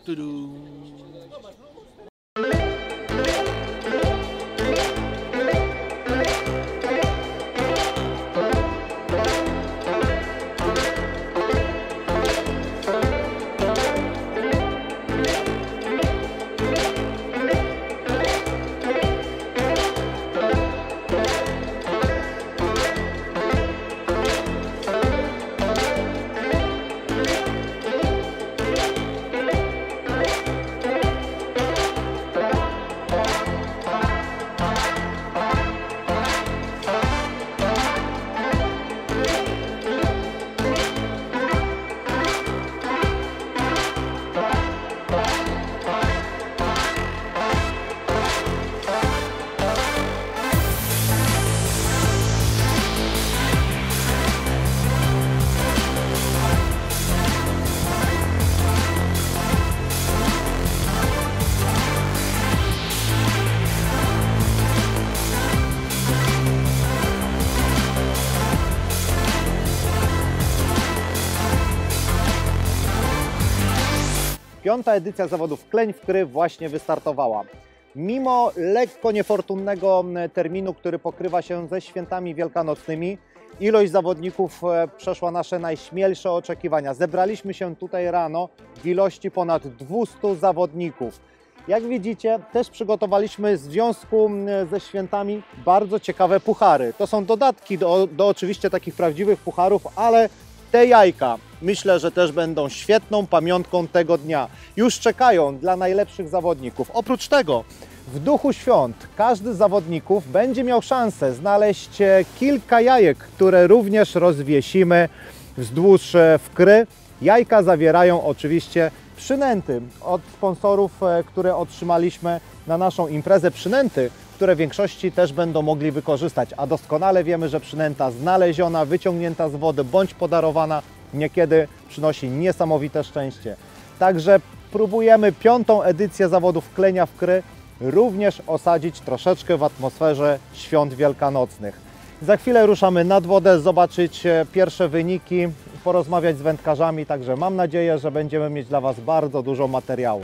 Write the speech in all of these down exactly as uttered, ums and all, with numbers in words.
Tudu. Piąta edycja zawodów Kleń w Kry właśnie wystartowała. Mimo lekko niefortunnego terminu, który pokrywa się ze świętami wielkanocnymi, ilość zawodników przeszła nasze najśmielsze oczekiwania. Zebraliśmy się tutaj rano w ilości ponad dwustu zawodników. Jak widzicie, też przygotowaliśmy w związku ze świętami bardzo ciekawe puchary. To są dodatki do, do oczywiście takich prawdziwych pucharów, ale te jajka myślę, że też będą świetną pamiątką tego dnia. Już czekają dla najlepszych zawodników. Oprócz tego, w duchu świąt każdy z zawodników będzie miał szansę znaleźć kilka jajek, które również rozwiesimy wzdłuż w Kry. Jajka zawierają oczywiście przynęty od sponsorów, które otrzymaliśmy na naszą imprezę. Przynęty, które w większości też będą mogli wykorzystać, a doskonale wiemy, że przynęta znaleziona, wyciągnięta z wody bądź podarowana niekiedy przynosi niesamowite szczęście. Także próbujemy piątą edycję zawodów Klenia w Kry również osadzić troszeczkę w atmosferze świąt wielkanocnych. Za chwilę ruszamy nad wodę, zobaczyć pierwsze wyniki, porozmawiać z wędkarzami, także mam nadzieję, że będziemy mieć dla Was bardzo dużo materiału.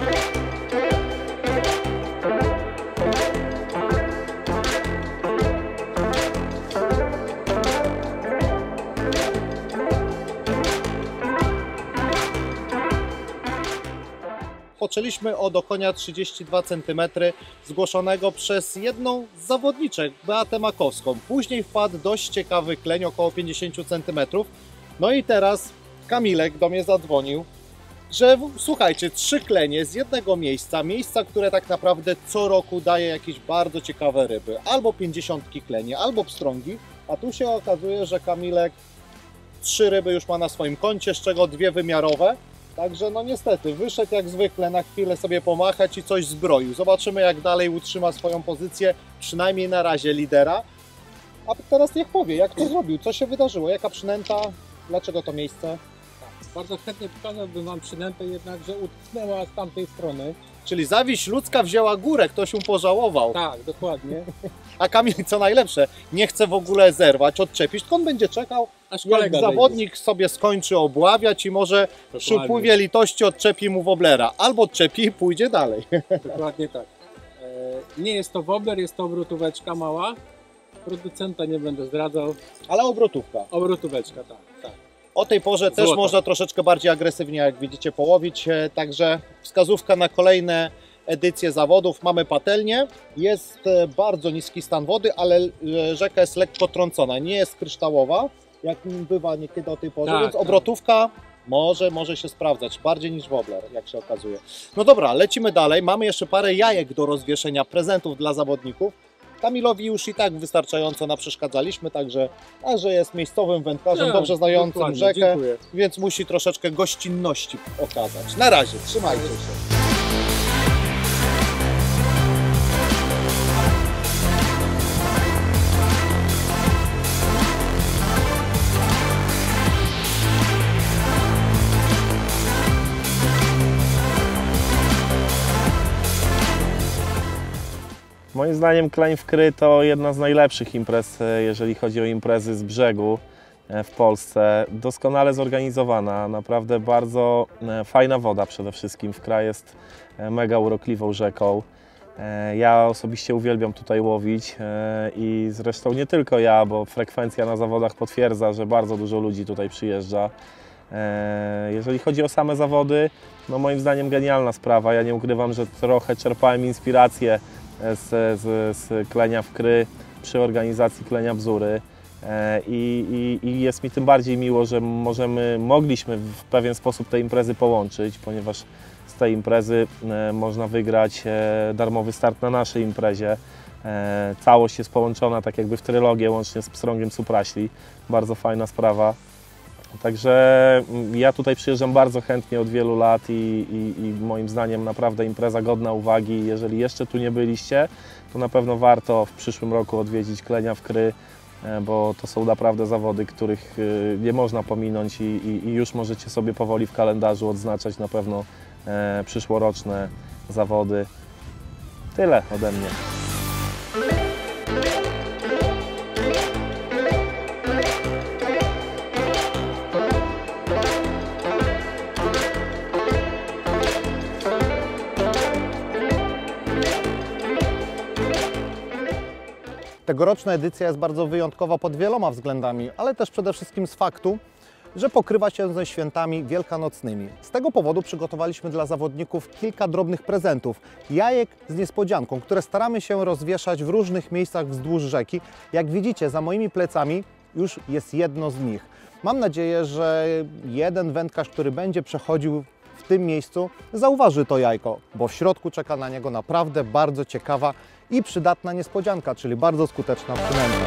Poczęliśmy od okonia trzydzieści dwa centymetry zgłoszonego przez jedną z zawodniczek, Beatę Makowską. Później wpadł dość ciekawy kleń, około pięćdziesiąt centymetrów. No i teraz Kamilek do mnie zadzwonił, że słuchajcie, trzy klenie z jednego miejsca, miejsca, które tak naprawdę co roku daje jakieś bardzo ciekawe ryby. Albo pięćdziesiątki klenie, albo pstrągi, a tu się okazuje, że Kamilek trzy ryby już ma na swoim koncie, z czego dwie wymiarowe. Także no niestety, wyszedł jak zwykle na chwilę sobie pomachać i coś zbroił. Zobaczymy, jak dalej utrzyma swoją pozycję, przynajmniej na razie lidera. A teraz niech powie, jak to zrobił, co się wydarzyło, jaka przynęta, dlaczego to miejsce? Bardzo chętnie pokazałbym Wam przynętę, jednakże utknęła z tamtej strony. Czyli zawiść ludzka wzięła górę, ktoś ją pożałował. Tak, dokładnie. A Kamil, co najlepsze, nie chce w ogóle zerwać, odczepić, tylko on będzie czekał, aż jak zawodnik wejdzie. Sobie skończy obławiać i może dokładnie. Przy upływie litości odczepi mu woblera. Albo odczepi i pójdzie dalej. Dokładnie tak. E, nie jest to wobler, jest to obrotóweczka mała. Producenta nie będę zdradzał. Ale obrotówka. Obrotóweczka, tak. tak. O tej porze Złota. Też można troszeczkę bardziej agresywnie, jak widzicie, połowić. Także wskazówka na kolejne edycje zawodów. Mamy patelnię. Jest bardzo niski stan wody, ale rzeka jest lekko trącona. Nie jest kryształowa, jak bywa niekiedy o tej porze, tak, więc tak. obrotówka może, może się sprawdzać. Bardziej niż wobler, jak się okazuje. No dobra, lecimy dalej. Mamy jeszcze parę jajek do rozwieszenia, prezentów dla zawodników. Kamilowi już i tak wystarczająco naprzeszkadzaliśmy, także, także jest miejscowym wędkarzem, Nie, dobrze znającym rzekę, dziękuję. Więc musi troszeczkę gościnności okazać. Na razie, trzymajcie się. Moim zdaniem Kleń w Kry to jedna z najlepszych imprez, jeżeli chodzi o imprezy z brzegu. w Polsce, doskonale zorganizowana, naprawdę bardzo fajna woda przede wszystkim. Wkraj jest mega urokliwą rzeką. Ja osobiście uwielbiam tutaj łowić i zresztą nie tylko ja, bo frekwencja na zawodach potwierdza, że bardzo dużo ludzi tutaj przyjeżdża. Jeżeli chodzi o same zawody, no moim zdaniem genialna sprawa. Ja nie ukrywam, że trochę czerpałem inspirację z, z, z klenia w Kry przy organizacji klenia Bzury. I, i, I jest mi tym bardziej miło, że możemy, mogliśmy w pewien sposób te imprezy połączyć, ponieważ z tej imprezy można wygrać darmowy start na naszej imprezie. Całość jest połączona tak jakby w trylogię łącznie z Pstrągiem Supraśli. Bardzo fajna sprawa. Także ja tutaj przyjeżdżam bardzo chętnie od wielu lat i, i, i moim zdaniem naprawdę impreza godna uwagi. Jeżeli jeszcze tu nie byliście, to na pewno warto w przyszłym roku odwiedzić klenia w Kry, bo to są naprawdę zawody, których nie można pominąć i, i, i już możecie sobie powoli w kalendarzu odznaczać na pewno e, przyszłoroczne zawody. Tyle ode mnie. Tegoroczna edycja jest bardzo wyjątkowa pod wieloma względami, ale też przede wszystkim z faktu, że pokrywa się ze świętami wielkanocnymi. Z tego powodu przygotowaliśmy dla zawodników kilka drobnych prezentów, jajek z niespodzianką, które staramy się rozwieszać w różnych miejscach wzdłuż rzeki. Jak widzicie, za moimi plecami już jest jedno z nich. Mam nadzieję, że jeden wędkarz, który będzie przechodził w tym miejscu, zauważy to jajko, bo w środku czeka na niego naprawdę bardzo ciekawa i przydatna niespodzianka, czyli bardzo skuteczna przynęta.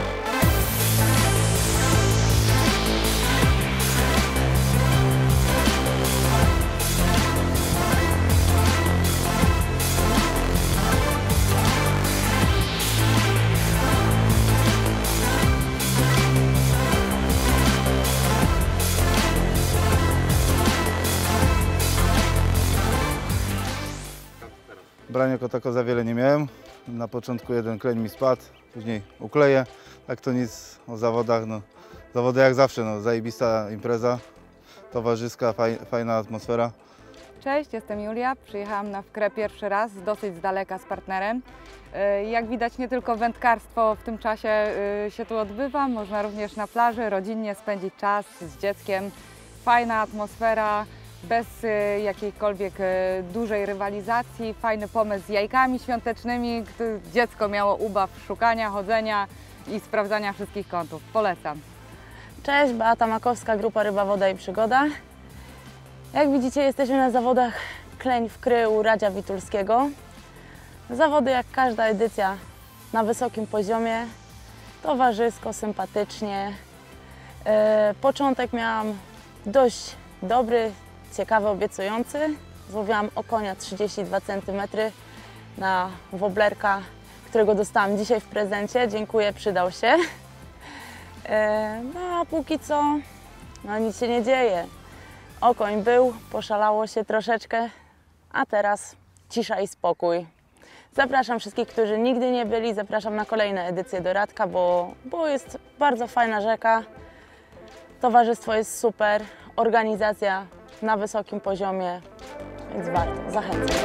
Brania jako tako za wiele nie miałem. Na początku jeden kleń mi spadł, później ukleję. Tak to nic o zawodach. No. Zawody jak zawsze, no. Zajebista impreza, towarzyska, faj, fajna atmosfera. Cześć, jestem Julia. Przyjechałam na Wkrę pierwszy raz, dosyć z daleka z partnerem. Jak widać, nie tylko wędkarstwo w tym czasie się tu odbywa, można również na plaży rodzinnie spędzić czas z dzieckiem. Fajna atmosfera, bez jakiejkolwiek dużej rywalizacji. Fajny pomysł z jajkami świątecznymi, gdy dziecko miało ubaw szukania, chodzenia i sprawdzania wszystkich kątów. Polecam. Cześć, Beata Makowska, Grupa Ryba, Woda i Przygoda. Jak widzicie, jesteśmy na zawodach kleń w Kry u Radzia Witulskiego. Zawody jak każda edycja na wysokim poziomie, towarzysko, sympatycznie. E, początek miałam dość dobry, ciekawy, obiecujący. Złowiłam okonia trzydzieści dwa centymetry na woblerka, którego dostałam dzisiaj w prezencie. Dziękuję, przydał się. E, no a póki co no, nic się nie dzieje. Okoń był, poszalało się troszeczkę, a teraz cisza i spokój. Zapraszam wszystkich, którzy nigdy nie byli, zapraszam na kolejne edycje do Radka, bo, bo jest bardzo fajna rzeka, towarzystwo jest super, organizacja na wysokim poziomie, więc warto, zachęcam.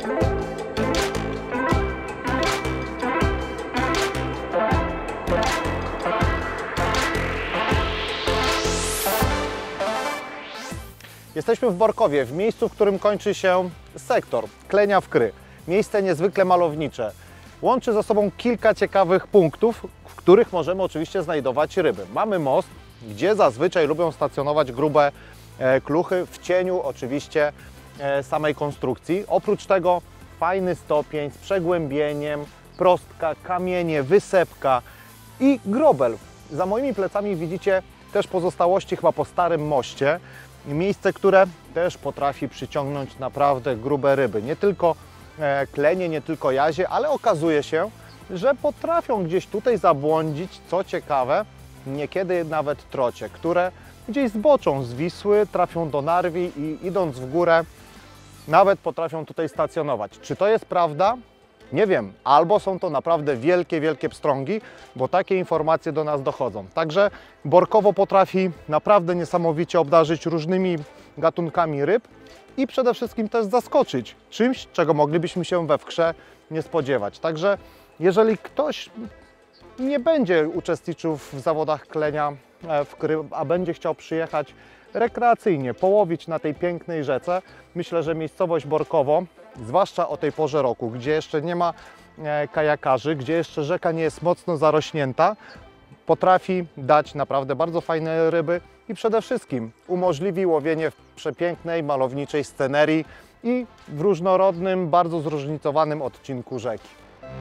Jesteśmy w Borkowie, w miejscu, w którym kończy się sektor klenia w Kry. Miejsce niezwykle malownicze. Łączy ze sobą kilka ciekawych punktów, w których możemy oczywiście znajdować ryby. Mamy most, gdzie zazwyczaj lubią stacjonować grube e, kluchy w cieniu oczywiście e, samej konstrukcji. Oprócz tego fajny stopień z przegłębieniem, prostka, kamienie, wysepka i grobel. Za moimi plecami widzicie też pozostałości chyba po starym moście. Miejsce, które też potrafi przyciągnąć naprawdę grube ryby. Nie tylko e, klenie, nie tylko jazie, ale okazuje się, że potrafią gdzieś tutaj zabłądzić, co ciekawe, niekiedy nawet trocie, które gdzieś zboczą z Wisły, trafią do Narwi i idąc w górę nawet potrafią tutaj stacjonować. Czy to jest prawda? Nie wiem, albo są to naprawdę wielkie, wielkie pstrągi, bo takie informacje do nas dochodzą. Także Borkowo potrafi naprawdę niesamowicie obdarzyć różnymi gatunkami ryb i przede wszystkim też zaskoczyć czymś, czego moglibyśmy się we wkrze nie spodziewać. Także jeżeli ktoś nie będzie uczestniczył w zawodach klenia w Kry, a będzie chciał przyjechać rekreacyjnie, połowić na tej pięknej rzece, myślę, że miejscowość Borkowo, zwłaszcza o tej porze roku, gdzie jeszcze nie ma kajakarzy, gdzie jeszcze rzeka nie jest mocno zarośnięta, potrafi dać naprawdę bardzo fajne ryby i przede wszystkim umożliwi łowienie w przepięknej, malowniczej scenerii i w różnorodnym, bardzo zróżnicowanym odcinku rzeki.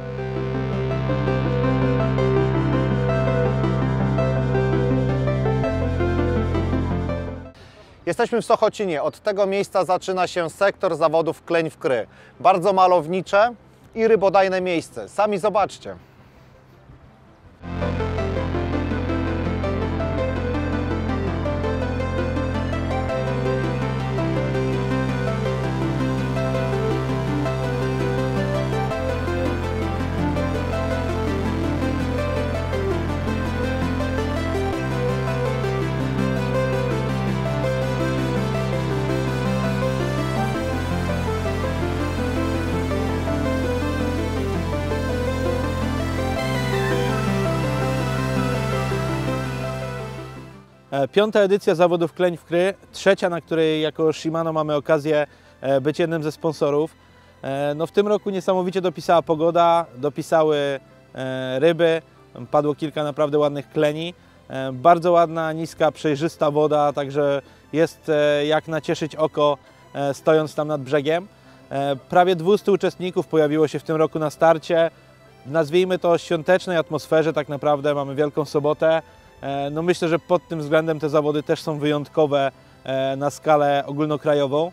Jesteśmy w Sochocinie. Od tego miejsca zaczyna się sektor zawodów kleń w Kry. Bardzo malownicze i rybodajne miejsce. Sami zobaczcie. Piąta edycja zawodów kleń w Kry, trzecia, na której jako Shimano mamy okazję być jednym ze sponsorów. No w tym roku niesamowicie dopisała pogoda, dopisały ryby, padło kilka naprawdę ładnych kleni. Bardzo ładna, niska, przejrzysta woda, także jest jak nacieszyć oko stojąc tam nad brzegiem. Prawie dwieście uczestników pojawiło się w tym roku na starcie. Nazwijmy to świątecznej atmosferze tak naprawdę, mamy Wielką Sobotę. No myślę, że pod tym względem te zawody też są wyjątkowe na skalę ogólnokrajową.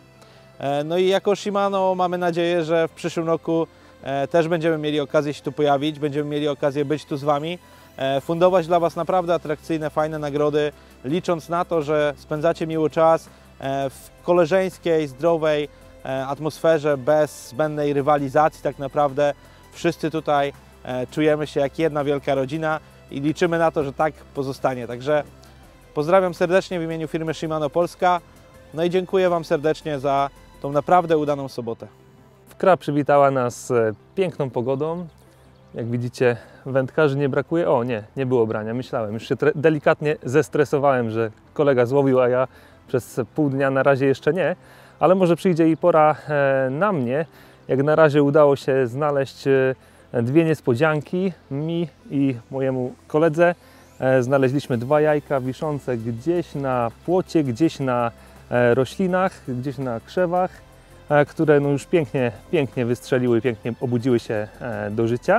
No i jako Shimano mamy nadzieję, że w przyszłym roku też będziemy mieli okazję się tu pojawić, będziemy mieli okazję być tu z Wami, fundować dla Was naprawdę atrakcyjne, fajne nagrody, licząc na to, że spędzacie miły czas w koleżeńskiej, zdrowej atmosferze, bez zbędnej rywalizacji tak naprawdę. Wszyscy tutaj czujemy się jak jedna wielka rodzina i liczymy na to, że tak pozostanie. Także pozdrawiam serdecznie w imieniu firmy Shimano Polska, no i dziękuję Wam serdecznie za tą naprawdę udaną sobotę. Kra przywitała nas piękną pogodą. Jak widzicie, wędkarzy nie brakuje. O nie, nie było brania, myślałem. Już się delikatnie zestresowałem, że kolega złowił, a ja przez pół dnia na razie jeszcze nie. Ale może przyjdzie i pora na mnie. Jak na razie udało się znaleźć dwie niespodzianki mi i mojemu koledze. Znaleźliśmy dwa jajka wiszące gdzieś na płocie, gdzieś na roślinach, gdzieś na krzewach, które no już pięknie, pięknie wystrzeliły, pięknie obudziły się do życia.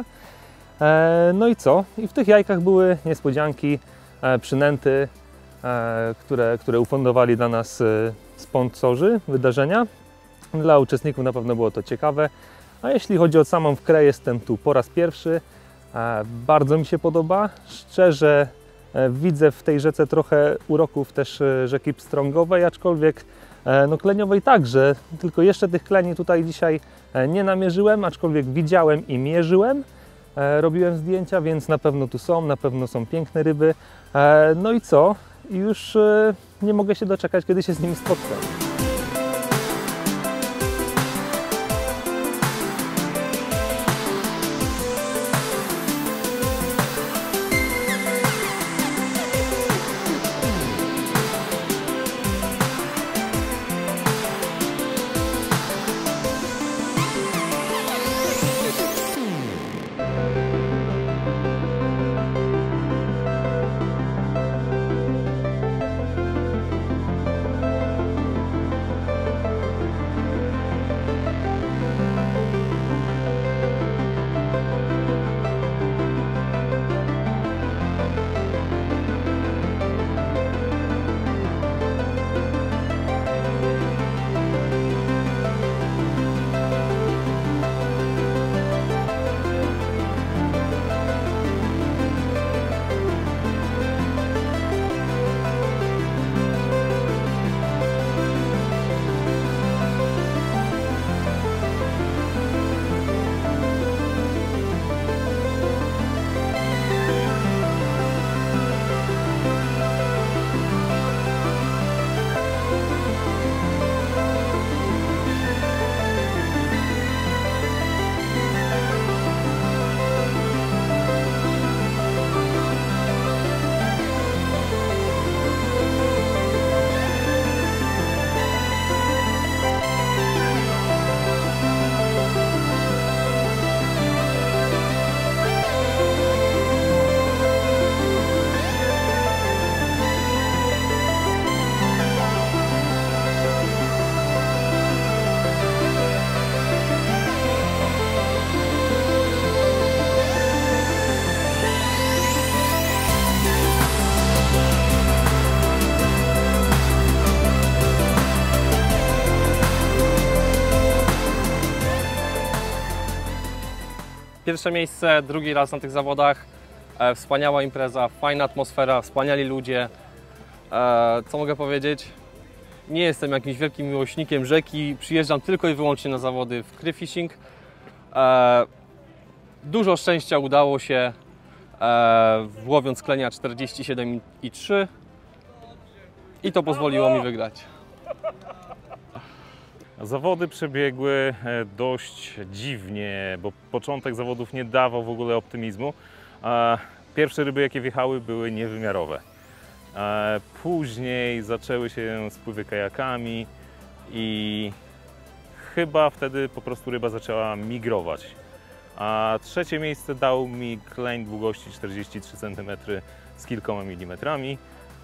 No i co? I w tych jajkach były niespodzianki, przynęty, które, które ufundowali dla nas sponsorzy wydarzenia. Dla uczestników na pewno było to ciekawe. A jeśli chodzi o samą Wkrę, jestem tu po raz pierwszy. Bardzo mi się podoba. Szczerze widzę w tej rzece trochę uroków też rzeki pstrągowej, aczkolwiek no kleniowej także. Tylko jeszcze tych kleni tutaj dzisiaj nie namierzyłem, aczkolwiek widziałem i mierzyłem. Robiłem zdjęcia, więc na pewno tu są, na pewno są piękne ryby. No i co? I już nie mogę się doczekać, kiedy się z nimi spotkam. Pierwsze miejsce, drugi raz na tych zawodach. E, wspaniała impreza, fajna atmosfera, wspaniali ludzie. E, co mogę powiedzieć? Nie jestem jakimś wielkim miłośnikiem rzeki, przyjeżdżam tylko i wyłącznie na zawody w Kry Fishing. E, dużo szczęścia udało się, e, łowiąc klenia czterdzieści siedem i trzy i to pozwoliło mi wygrać. Zawody przebiegły dość dziwnie, bo początek zawodów nie dawał w ogóle optymizmu. Pierwsze ryby, jakie wjechały, były niewymiarowe. Później zaczęły się spływy kajakami i chyba wtedy po prostu ryba zaczęła migrować. A trzecie miejsce dał mi kleń długości czterdzieści trzy centymetry z kilkoma milimetrami.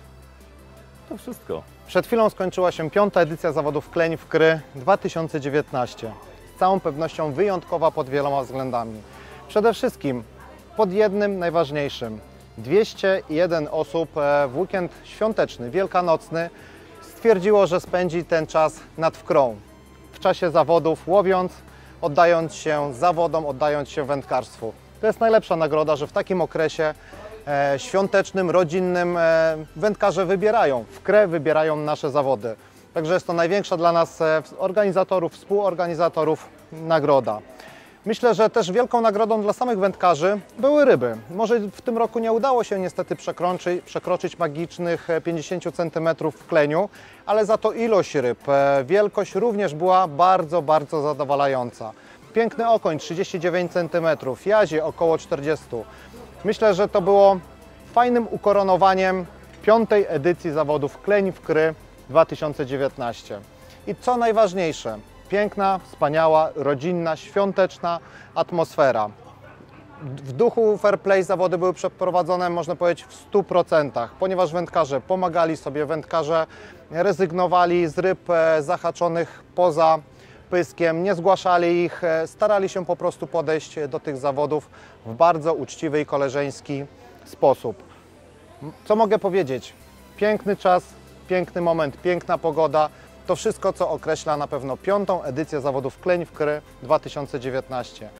To wszystko. Przed chwilą skończyła się piąta edycja zawodów Kleń w Kry dwa tysiące dziewiętnaście. Z całą pewnością wyjątkowa pod wieloma względami. Przede wszystkim pod jednym najważniejszym. dwieście jeden osób w weekend świąteczny, wielkanocny stwierdziło, że spędzi ten czas nad Wkrą. W czasie zawodów łowiąc, oddając się zawodom, oddając się wędkarstwu. To jest najlepsza nagroda, że w takim okresie E, świątecznym, rodzinnym e, wędkarze wybierają, w Krę wybierają nasze zawody. Także jest to największa dla nas e, organizatorów, współorganizatorów nagroda. Myślę, że też wielką nagrodą dla samych wędkarzy były ryby. Może w tym roku nie udało się niestety przekroczyć, przekroczyć magicznych pięćdziesiąt centymetrów w kleniu, ale za to ilość ryb, e, wielkość również była bardzo, bardzo zadowalająca. Piękny okoń trzydzieści dziewięć centymetrów, jazie około czterdzieści. Myślę, że to było fajnym ukoronowaniem piątej edycji zawodów Kleń w Kry dwa tysiące dziewiętnaście. I co najważniejsze, piękna, wspaniała, rodzinna, świąteczna atmosfera. W duchu fair play zawody były przeprowadzone, można powiedzieć, w stu procentach, ponieważ wędkarze pomagali sobie, wędkarze rezygnowali z ryb zahaczonych poza pyskiem, nie zgłaszali ich, starali się po prostu podejść do tych zawodów w bardzo uczciwy i koleżeński sposób. Co mogę powiedzieć? Piękny czas, piękny moment, piękna pogoda. To wszystko, co określa na pewno piątą edycję zawodów Kleń w Kry dwa tysiące dziewiętnaście.